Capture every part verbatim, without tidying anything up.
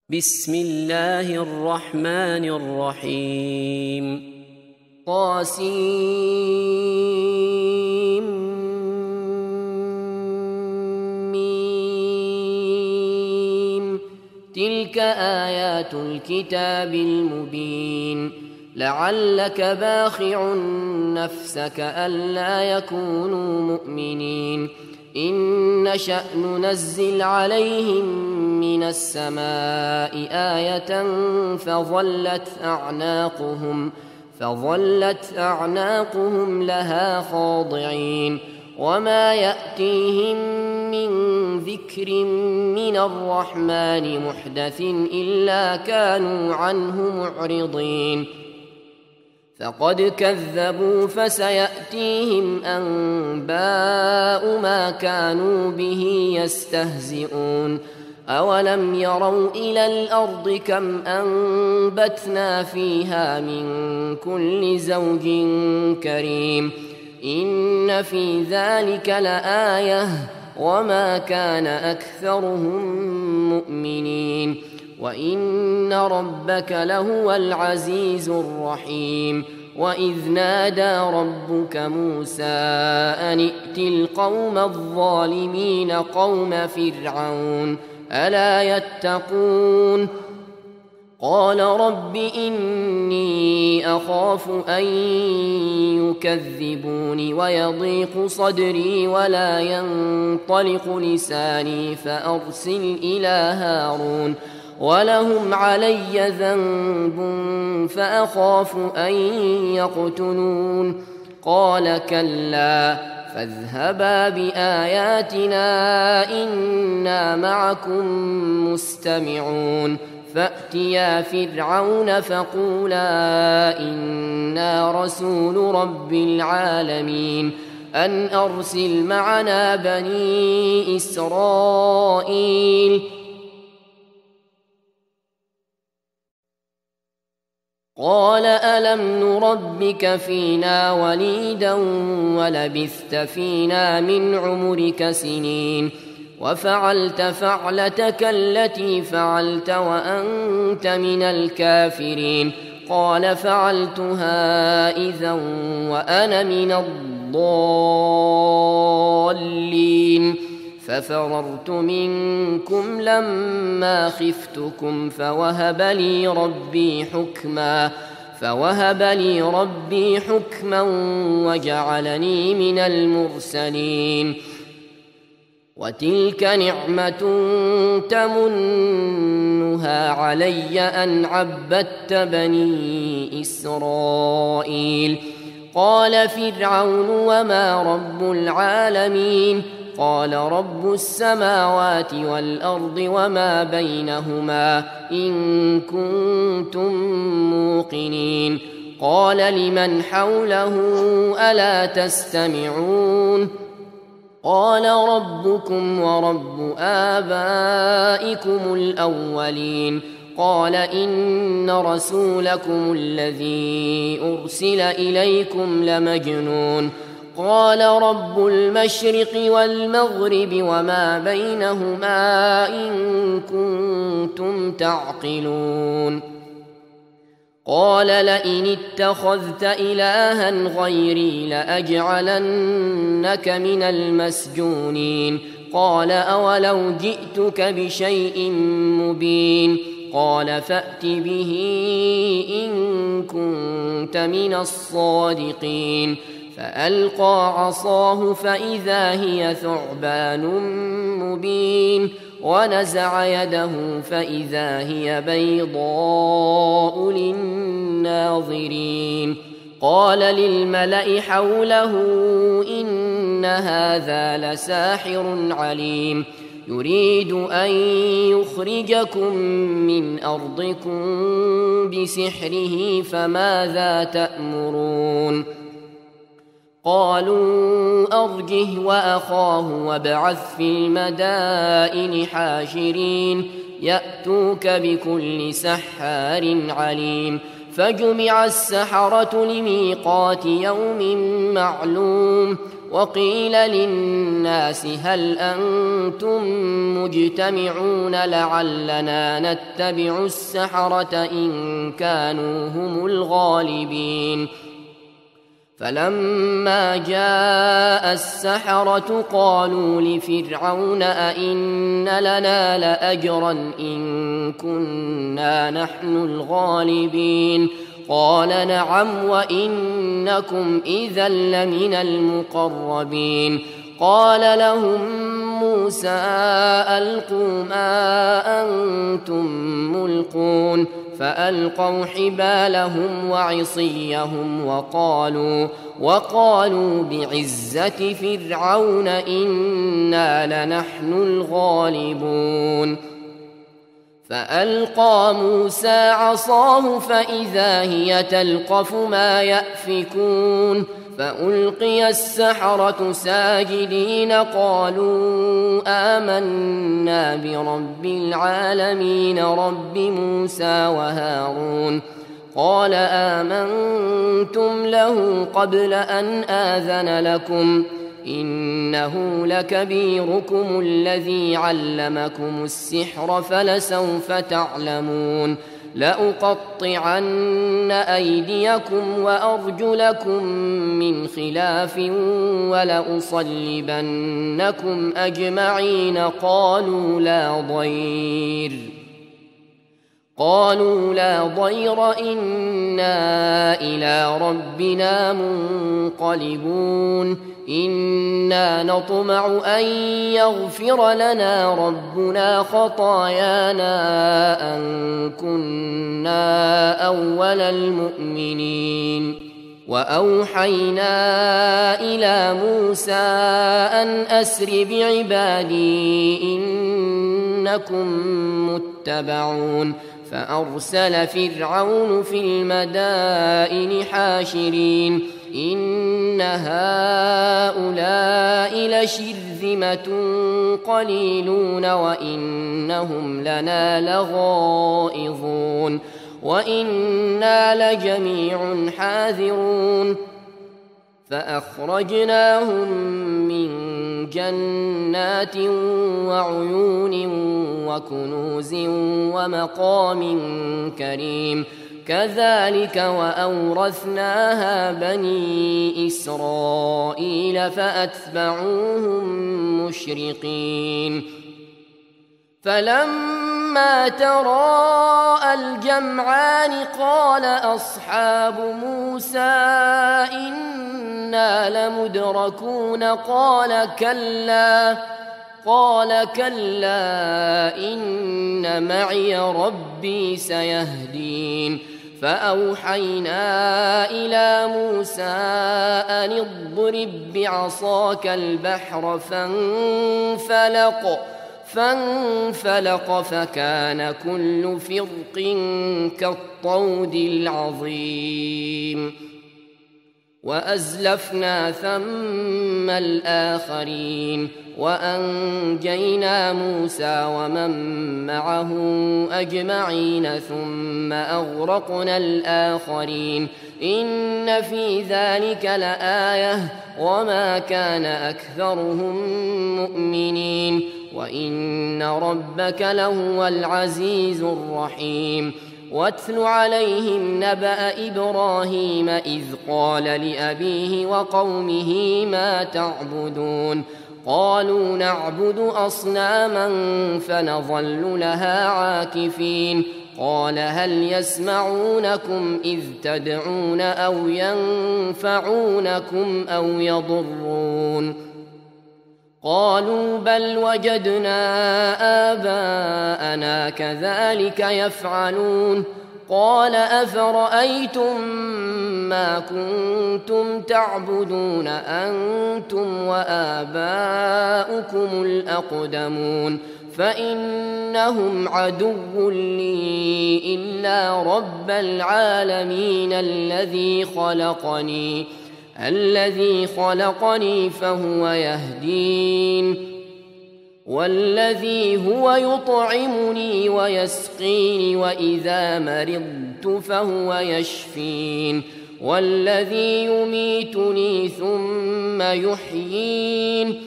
بسم الله الرحمن الرحيم طاسيم تلك آيات الكتاب المبين لعلك باخع نفسك ألا يكونوا مؤمنين إن نشأ ننزل عليهم من السماء آية فظلت أعناقهم فظلت أعناقهم لها خاضعين وما يأتيهم من ذكر من الرحمن محدث إلا كانوا عنه معرضين فقد كذبوا فسيأتيهم أنباء ما كانوا به يستهزئون أولم يروا إلى الأرض كم أنبتنا فيها من كل زوج كريم إن في ذلك لآية وما كان أكثرهم مؤمنين وإن ربك لهو العزيز الرحيم وإذ نادى ربك موسى أن ائت القوم الظالمين قوم فرعون ألا يتقون قال رب إني أخاف أن يكذبون ويضيق صدري ولا ينطلق لساني فأرسل إلى هارون ولهم علي ذنب فأخاف أن يقتلون قال كلا فاذهبا بآياتنا إنا معكم مستمعون فأتيا فرعون فقولا إنا رسول رب العالمين أن أرسل معنا بني إسرائيل قال ألم نربك فينا وليدا ولبثت فينا من عمرك سنين وفعلت فعلتك التي فعلت وأنت من الكافرين قال فعلتها إذا وأنا من الضالين ففررت منكم لما خفتكم فوهب لي ربي حكما فوهب لي ربي حكما وجعلني من المرسلين وتلك نعمة تمنها علي أن عبدت بني إسرائيل قال فرعون وما رب العالمين قال رب السماوات والأرض وما بينهما إن كنتم موقنين قال لمن حوله ألا تستمعون قال ربكم ورب آبائكم الأولين قال إن رسولكم الذي أرسل إليكم لمجنون قال رب المشرق والمغرب وما بينهما إن كنتم تعقلون قال لئن اتخذت إلها غيري لأجعلنك من المسجونين قال أولو جئتك بشيء مبين قال فأت به إن كنت من الصادقين فألقى عصاه فإذا هي ثعبان مبين ونزع يده فإذا هي بيضاء للناظرين قال للملأ حوله إن هذا لساحر عليم يريد أن يخرجكم من أرضكم بسحره فماذا تأمرون قالوا أرجه وأخاه وابعث في المدائن حاشرين يأتوك بكل سحار عليم فجمع السحرة لميقات يوم معلوم وقيل للناس هل أنتم مجتمعون لعلنا نتبع السحرة إن كانوا هم الغالبين فلما جاء السحرة قالوا لفرعون أئن لنا لأجرا إن كنا نحن الغالبين قال نعم وإنكم إذا لمن المقربين قال لهم موسى ألقوا ما أنتم ملقون فألقوا حبالهم وعصيهم وقالوا وقالوا بعزة فرعون إنا لنحن الغالبون فألقى موسى عصاه فإذا هي تلقف ما يأفكون فألقي السحرة ساجدين قالوا آمنا برب العالمين رب موسى وهارون قال آمنتم له قبل أن آذن لكم إنه لكبيركم الذي علمكم السحر فلسوف تعلمون لأقطعن أيديكم وأرجلكم من خلاف ولأصلبنكم أجمعين قالوا لا ضير قالوا لا ضير إنا إلى ربنا منقلبون إنا نطمع أن يغفر لنا ربنا خطايانا أن كنا أول المؤمنين وأوحينا إلى موسى أن أسر بعبادي إنكم متبعون فأرسل فرعون في المدائن حاشرين إن هؤلاء لشرذمة قليلون وإنهم لنا لغائظون وإنا لجميع حاذرون فأخرجناهم من جنات وعيون وكنوز ومقام كريم كذلك وأورثناها بني إسرائيل فأتبعوهم مشرقين فلما تراءى الجمعان قال أصحاب موسى إنا لمدركون قال كلا قال كلا إن معي ربي سيهدين فأوحينا إلى موسى أن اضرب بعصاك البحر فانفلق فانفلق فكان كل فرق كالطود العظيم وأزلفنا ثم الآخرين وأنجينا موسى ومن معه أجمعين ثم أغرقنا الآخرين إن في ذلك لآية وما كان أكثرهم مؤمنين وإن ربك لهو العزيز الرحيم واتل عليهم نبأ إبراهيم إذ قال لأبيه وقومه ما تعبدون قالوا نعبد أصناما فنظل لها عاكفين قال هل يسمعونكم إذ تدعون أو ينفعونكم أو يضرون قالوا بل وجدنا آباءنا كذلك يفعلون قال أفرأيتم ما كنتم تعبدون أنتم وآباؤكم الأقدمون فإنهم عدو لي إلا رب العالمين الذي خلقني الذي خلقني فهو يهدين والذي هو يطعمني ويسقيني وإذا مرضت فهو يشفين والذي يميتني ثم يحيين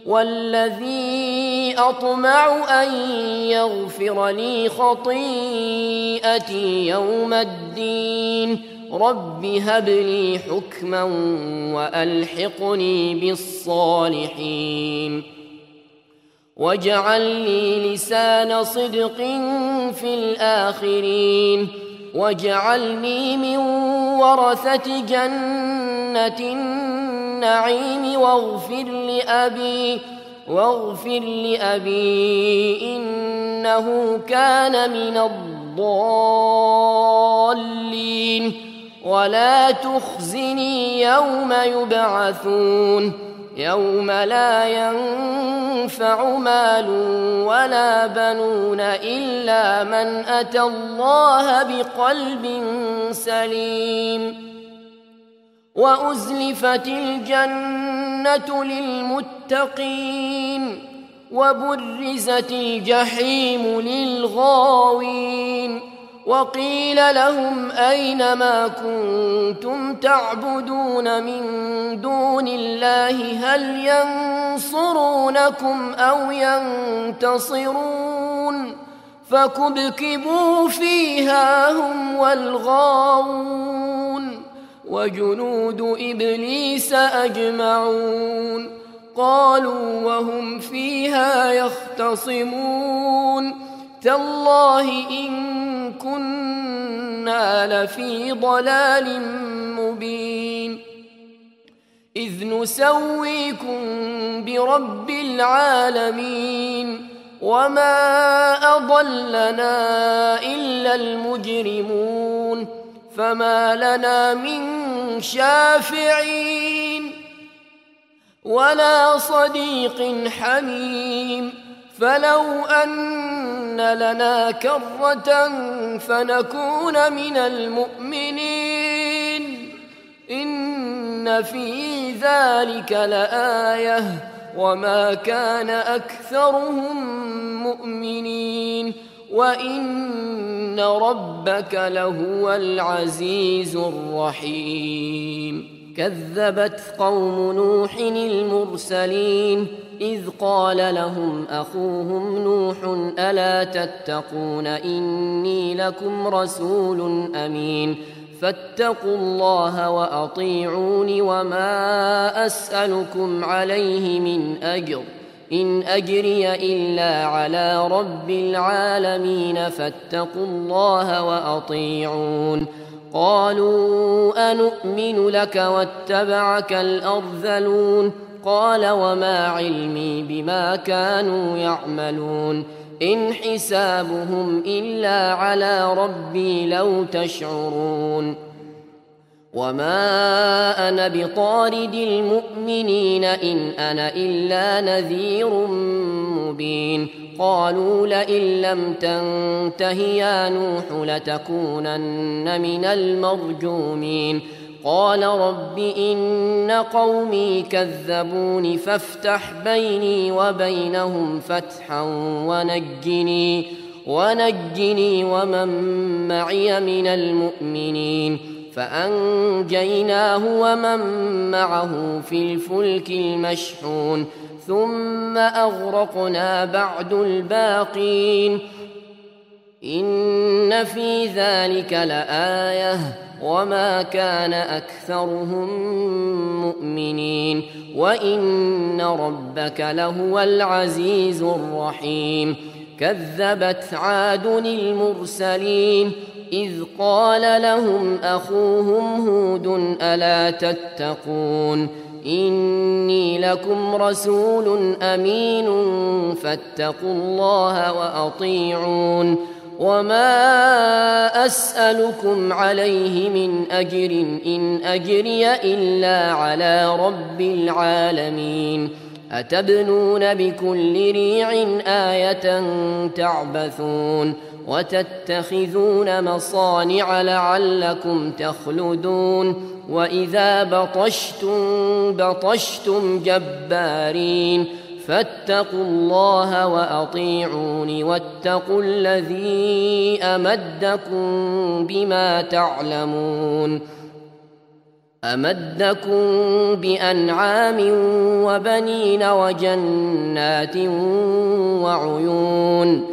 والذي أطمع أن يغفر لي خطيئتي يوم الدين رب هب لي حكما وألحقني بالصالحين واجعل لي لسان صدق في الآخرين واجعلني من ورثة جنة النعيم واغفر لأبي واغفر لأبي إنه كان من الضالين ولا تخزني يوم يبعثون يوم لا ينفع مال ولا بنون إلا من أتى الله بقلب سليم وأزلفت الجنة للمتقين وبرزت الجحيم للغاوين وقيل لهم أين ما كنتم تعبدون من دون الله هل ينصرونكم أو ينتصرون فكبكبوا فيها هم والغاوون وجنود إبليس أجمعون قالوا وهم فيها يختصمون تالله إن كنا لفي ضلال مبين إذ نسويكم برب العالمين وما أضلنا إلا المجرمون فما لنا من شافعين ولا صديق حميم فلو أن لنا كرة فنكون من المؤمنين إن في ذلك لآية وما كان أكثرهم مؤمنين وإن ربك لهو العزيز الرحيم كذبت قوم نوح المرسلين إذ قال لهم أخوهم نوح ألا تتقون إني لكم رسول أمين فاتقوا الله وأطيعون وما أسألكم عليه من أجر إن أجري إلا على رب العالمين فاتقوا الله وأطيعون قالوا أنؤمن لك واتبعك الأرذلون قال وما علمي بما كانوا يعملون إن حسابهم إلا على ربي لو تشعرون وما أنا بطارد المؤمنين إن أنا إلا نذير مبين قالوا لئن لم تنته يا نوح لتكونن من المرجومين قال رب إن قومي كذبون فافتح بيني وبينهم فتحا ونجني ونجني ومن معي من المؤمنين فأنجيناه ومن معه في الفلك المشحون ثم أغرقنا بعد الباقين إن في ذلك لآية وما كان أكثرهم مؤمنين وإن ربك لهو العزيز الرحيم كذبت عاد المرسلين إذ قال لهم أخوهم هود ألا تتقون إني لكم رسول أمين فاتقوا الله وأطيعون وما أسألكم عليه من أجر إن أجري إلا على رب العالمين أتبنون بكل ريع آية تعبثون وتتخذون مصانع لعلكم تخلدون وإذا بطشتم بطشتم جبارين فاتقوا الله وأطيعون واتقوا الذي أمدكم بما تعلمون أمدكم بأنعام وبنين وجنات وعيون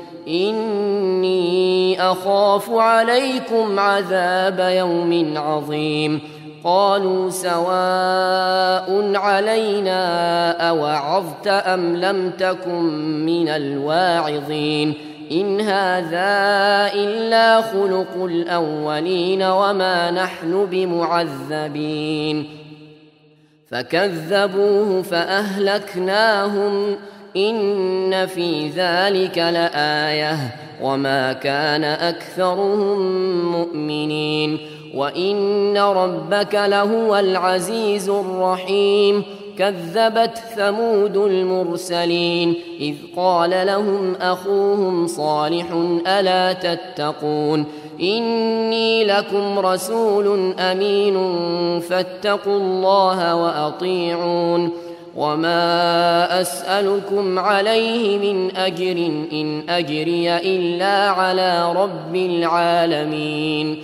إني أخاف عليكم عذاب يوم عظيم قالوا سواء علينا أوعظت أم لم تكن من الواعظين إن هذا إلا خلق الأولين وما نحن بمعذبين فكذبوه فأهلكناهم إن في ذلك لآية وما كان أكثرهم مؤمنين وإن ربك لهو العزيز الرحيم كذبت ثمود المرسلين إذ قال لهم أخوهم صالح ألا تتقون إني لكم رسول أمين فاتقوا الله وأطيعون وما أسألكم عليه من أجر إن أجري إلا على رب العالمين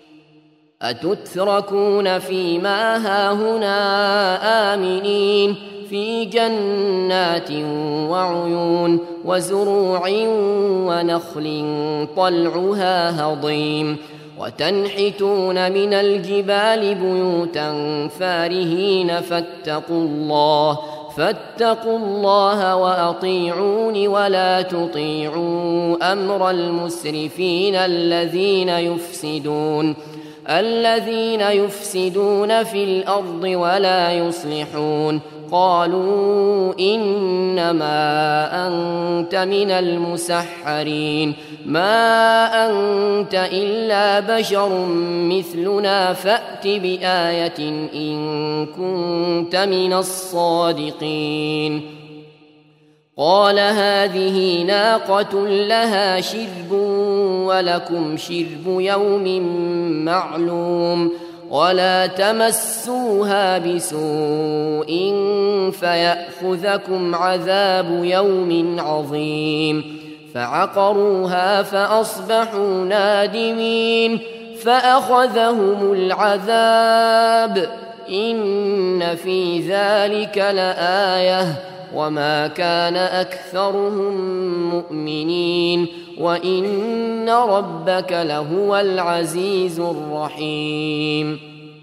أتتركون فيما هاهنا آمنين في جنات وعيون وزروع ونخل طلعها هضيم وتنحتون من الجبال بيوتا فارهين فاتقوا الله فاتقوا الله وأطيعون ولا تطيعوا أمر المسرفين الذين يفسدون الذين يفسدون في الأرض ولا يصلحون قالوا إنما أنت من المسحرين ما أنت إلا بشر مثلنا فأت بآية إن كنت من الصادقين قال هذه ناقة لها شرب ولكم شرب يوم معلوم ولا تمسوها بسوء فيأخذكم عذاب يوم عظيم فعقروها فأصبحوا نادمين فأخذهم العذاب إن في ذلك لآية وما كان أكثرهم مؤمنين وإن ربك لهو العزيز الرحيم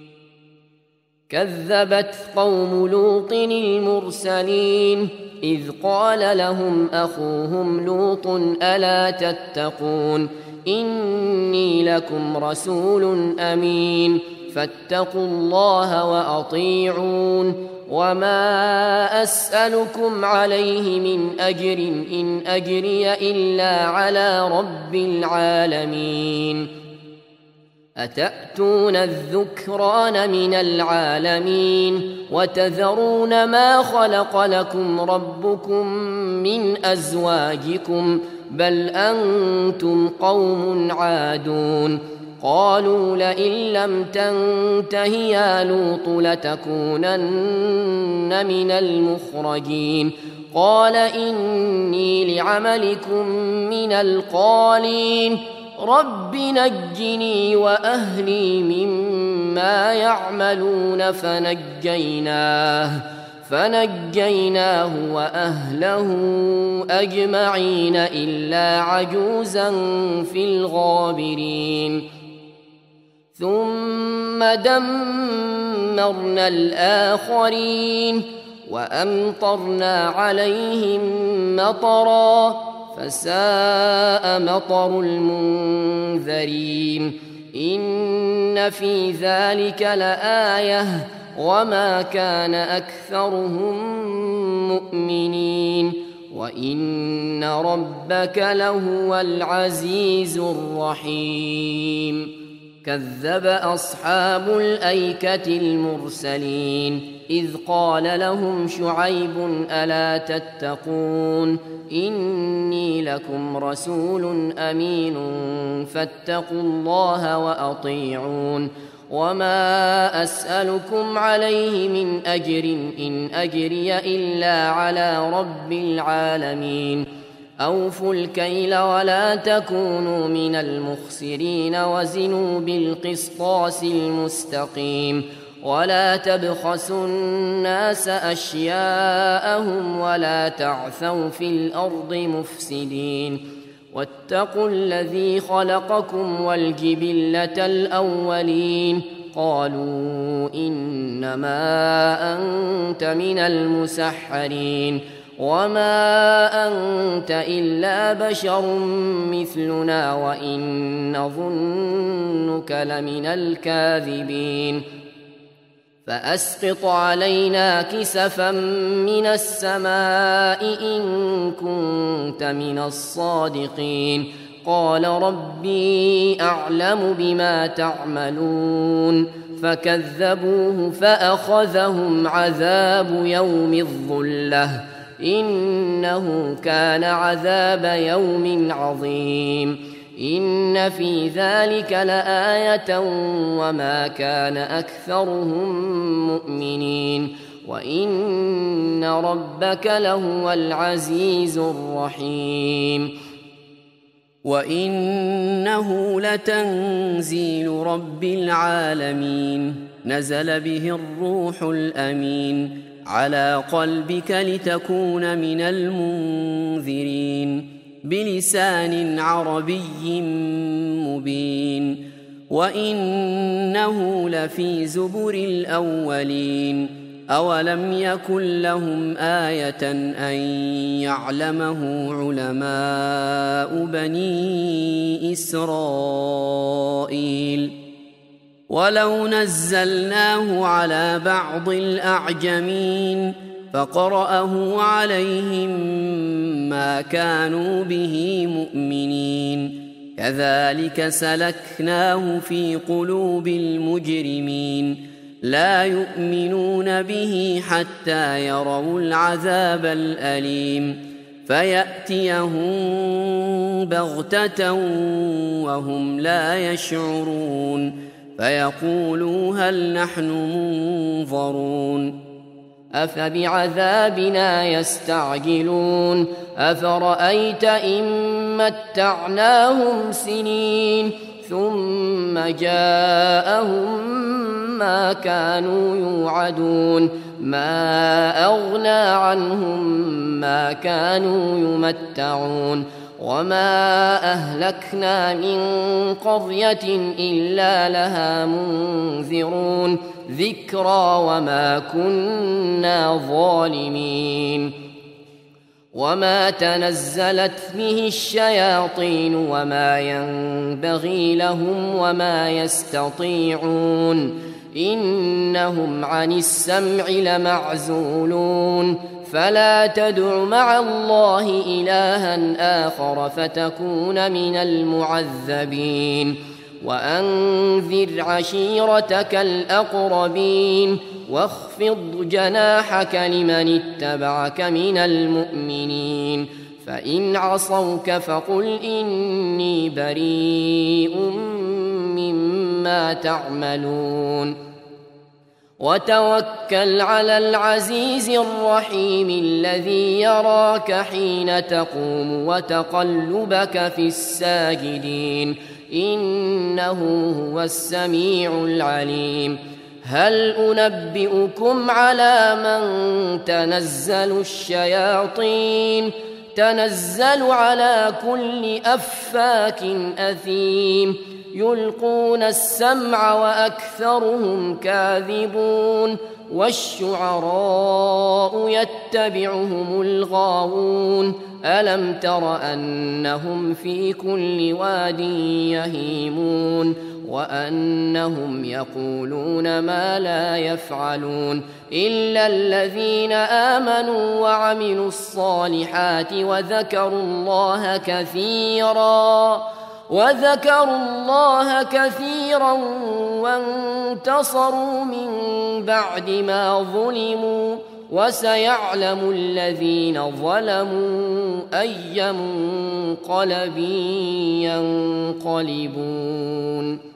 كذبت قوم لوط المرسلين إذ قال لهم أخوهم لوط ألا تتقون إني لكم رسول أمين فاتقوا الله وأطيعون وما أسألكم عليه من أجر إن أجري إلا على رب العالمين أتأتون الذكران من العالمين وتذرون ما خلق لكم ربكم من أزواجكم بل أنتم قوم عادون قالوا لئن لم تنته يا لوط لتكونن من المخرجين قال إني لعملكم من القالين رب نجني وأهلي مما يعملون فنجيناه فنجيناه وأهله أجمعين إلا عجوزا في الغابرين ثم دمرنا الآخرين وأمطرنا عليهم مطرا فساء مطر المنذرين إن في ذلك لآية وما كان أكثرهم مؤمنين وإن ربك لهو العزيز الرحيم كذب أصحاب الأيكة المرسلين إذ قال لهم شعيب ألا تتقون إني لكم رسول أمين فاتقوا الله وأطيعون وما أسألكم عليه من أجر إن أجري إلا على رب العالمين أوفوا الكيل ولا تكونوا من المخسرين وزنوا بالقسطاس المستقيم ولا تبخسوا الناس أشياءهم ولا تعثوا في الأرض مفسدين واتقوا الذي خلقكم والجبلة الأولين قالوا إنما أنت من المسحرين وما أنت إلا بشر مثلنا وإن نظنك لمن الكاذبين فأسقط علينا كسفا من السماء إن كنت من الصادقين قال ربي أعلم بما تعملون فكذبوه فأخذهم عذاب يوم الظلة إنه كان عذاب يوم عظيم إن في ذلك لآية وما كان أكثرهم مؤمنين وإن ربك لهو العزيز الرحيم وإنه لتنزيل رب العالمين نزل به الروح الأمين على قلبك لتكون من المنذرين بلسان عربي مبين وإنه لفي زبر الأولين أولم يكن لهم آية أن يعلمه علماء بني إسرائيل ولو نزلناه على بعض الأعجمين فقرأه عليهم ما كانوا به مؤمنين كذلك سلكناه في قلوب المجرمين لا يؤمنون به حتى يروا العذاب الأليم فيأتيهم بغتة وهم لا يشعرون فيقولوا هل نحن منظرون أفبعذابنا يستعجلون أفرأيت إن متعناهم سنين ثم جاءهم ما كانوا يوعدون ما أغنى عنهم ما كانوا يمتعون وما أهلكنا من قرية إلا لها منذرون ذكرى وما كنا ظالمين وما تنزلت به الشياطين وما ينبغي لهم وما يستطيعون إنهم عن السمع لمعزولون فلا تدع مع الله إلها آخر فتكون من المعذبين وأنذر عشيرتك الأقربين واخفض جناحك لمن اتبعك من المؤمنين فإن عصوك فقل إني بريء مما تعملون وتوكل على العزيز الرحيم الذي يراك حين تقوم وتقلبك في الساجدين إنه هو السميع العليم هل أنبئكم على من تنزل الشياطين تنزل على كل أفاك أثيم يلقون السمع وأكثرهم كاذبون والشعراء يتبعهم الغاوون ألم تر أنهم في كل واد يهيمون وأنهم يقولون ما لا يفعلون إلا الذين آمنوا وعملوا الصالحات وذكروا الله كثيرا وذكروا الله كثيرا وانتصروا من بعد ما ظلموا وسيعلم الذين ظلموا أي منقلب ينقلبون.